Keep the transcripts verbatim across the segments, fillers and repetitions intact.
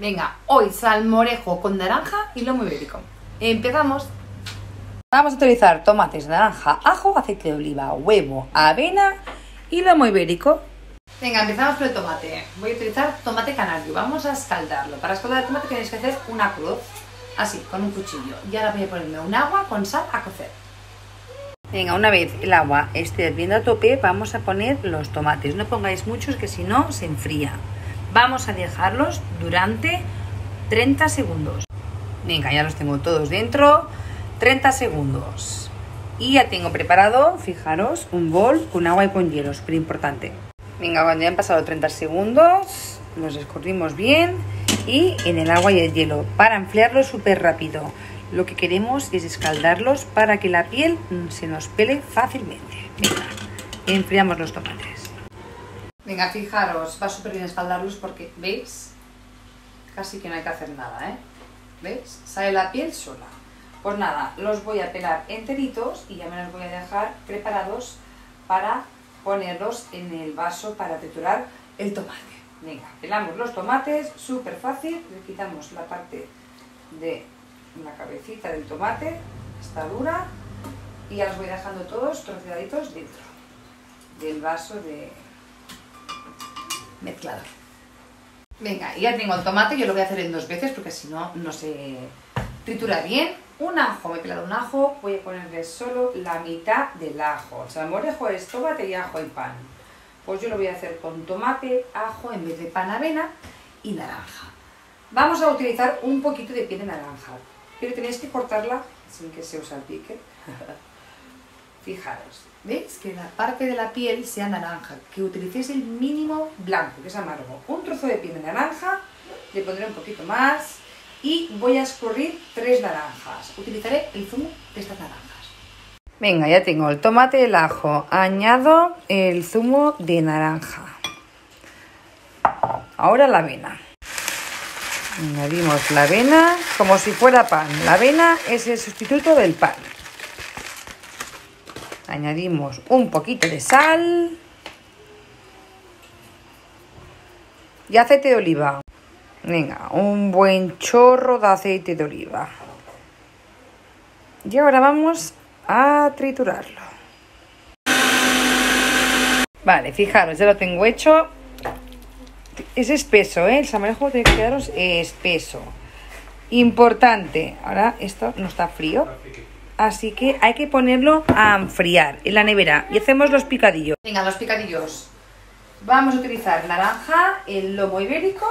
Venga, hoy salmorejo con naranja y lomo ibérico. Empezamos. Vamos a utilizar tomates, naranja, ajo, aceite de oliva, huevo, avena y lomo ibérico. Venga, empezamos por el tomate. Voy a utilizar tomate canario. Vamos a escaldarlo. Para escaldar el tomate tenéis que hacer una cruz, así, con un cuchillo. Y ahora voy a ponerme un agua con sal a cocer. Venga, una vez el agua esté hirviendo a tope, vamos a poner los tomates. No pongáis muchos, que si no se enfría. Vamos a dejarlos durante treinta segundos. Venga, ya los tengo todos dentro. treinta segundos. Y ya tengo preparado, fijaros, un bol con agua y con hielo, súper importante. Venga, cuando ya han pasado treinta segundos, los escurrimos bien y en el agua y el hielo para enfriarlos súper rápido. Lo que queremos es escaldarlos para que la piel se nos pele fácilmente. Venga, enfriamos los tomates. Venga, fijaros, va súper bien escaldarlos porque, ¿veis? Casi que no hay que hacer nada, ¿eh? ¿Veis? Sale la piel sola. Pues nada, los voy a pelar enteritos y ya me los voy a dejar preparados para ponerlos en el vaso para triturar el tomate. Venga, pelamos los tomates, súper fácil. Le quitamos la parte de la cabecita del tomate, está dura, y ya los voy dejando todos troceaditos dentro del vaso de mezclador. Venga, ya tengo el tomate, yo lo voy a hacer en dos veces porque si no, no se tritura bien. Un ajo, me he pelado un ajo, voy a ponerle solo la mitad del ajo. El salmorejo es tomate y ajo y pan. Pues yo lo voy a hacer con tomate, ajo en vez de pan, avena y naranja. Vamos a utilizar un poquito de piel de naranja, pero tenéis que cortarla sin que se os salpique. Fijaros, ¿veis? Que la parte de la piel sea naranja, que utilicéis el mínimo blanco, que es amargo. Un trozo de piel de naranja, le pondré un poquito más y voy a escurrir tres naranjas. Utilizaré el zumo de estas naranjas. Venga, ya tengo el tomate, el ajo, añado el zumo de naranja. Ahora la avena. Añadimos la avena como si fuera pan. La avena es el sustituto del pan. Añadimos un poquito de sal y aceite de oliva. Venga, un buen chorro de aceite de oliva. Y ahora vamos a triturarlo. Vale, fijaros, ya lo tengo hecho. Es espeso, ¿eh? El salmorejo tiene que quedaros espeso. Importante. Ahora esto no está frío, así que hay que ponerlo a enfriar en la nevera. Y hacemos los picadillos. Venga, los picadillos. Vamos a utilizar naranja, el lomo ibérico.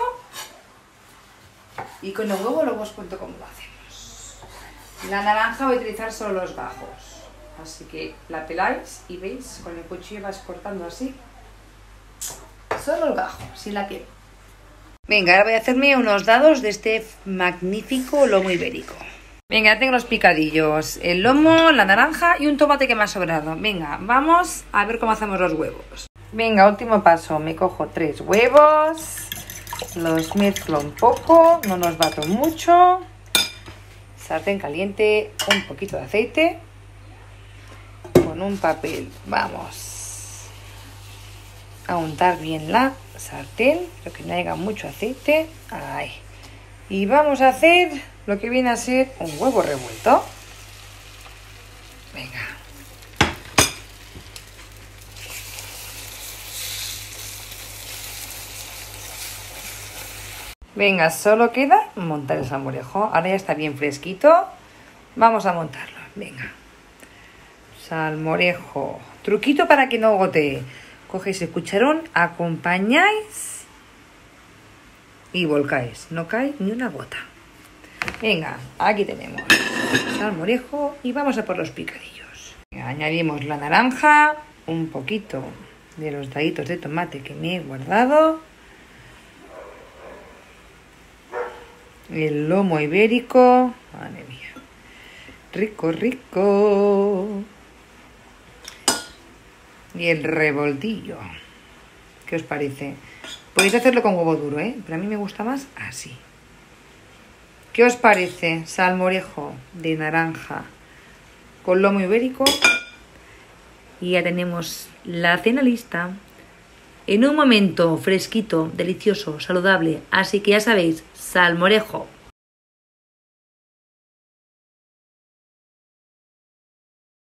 Y con el huevo luego os cuento cómo lo hacemos. La naranja voy a utilizar solo los gajos. Así que la peláis y veis, con el cuchillo vas cortando así. Solo el gajo, sin la piel. Venga, ahora voy a hacerme unos dados de este magnífico lomo ibérico. Venga, ya tengo los picadillos. El lomo, la naranja y un tomate que me ha sobrado. Venga, vamos a ver cómo hacemos los huevos. Venga, último paso. Me cojo tres huevos. Los mezclo un poco, no nos bato mucho. Sartén caliente, un poquito de aceite. Con un papel vamos a untar bien la sartén, pero que no haya mucho aceite. Ahí. Y vamos a hacer lo que viene a ser un huevo revuelto. Venga. Venga, solo queda montar el salmorejo. Ahora ya está bien fresquito. Vamos a montarlo. Venga. Salmorejo. Truquito para que no gotee. Cogéis el cucharón, acompañáis y volcáis. No cae ni una gota. Venga, aquí tenemos salmorejo y vamos a por los picadillos. Añadimos la naranja, un poquito de los daditos de tomate que me he guardado. El lomo ibérico, madre mía, rico, rico. Y el revoltillo. ¿Qué os parece? Podéis hacerlo con huevo duro, ¿eh? Pero a mí me gusta más así. ¿Qué os parece? Salmorejo de naranja con lomo ibérico. Y ya tenemos la cena lista. en un momento fresquito, delicioso, saludable. Así que ya sabéis, salmorejo.